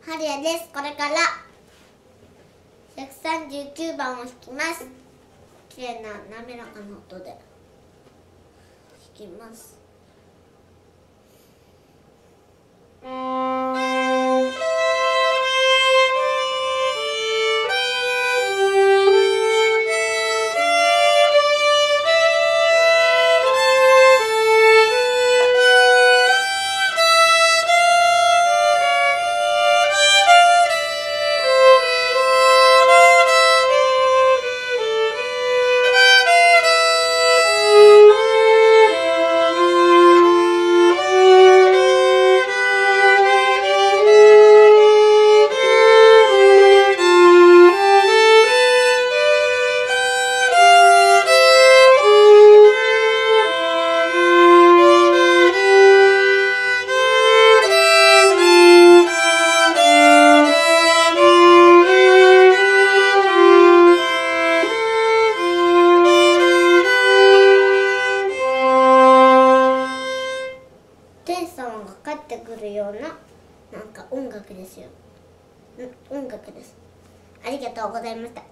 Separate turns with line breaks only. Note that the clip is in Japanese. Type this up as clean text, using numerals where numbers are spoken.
ハリアです。これから139番を弾きます。綺麗な滑らかな音で弾きます。天様がかってくるようななんか音楽ですよ。音楽です。ありがとうございました。